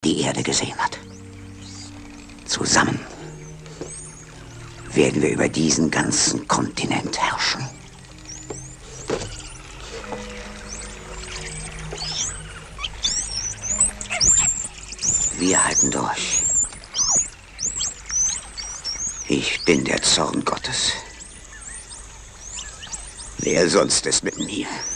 die Erde gesehen hat. Zusammen werden wir über diesen ganzen Kontinent herrschen. Wir halten durch. Ich bin der Zorn Gottes. Wer sonst ist mit mir?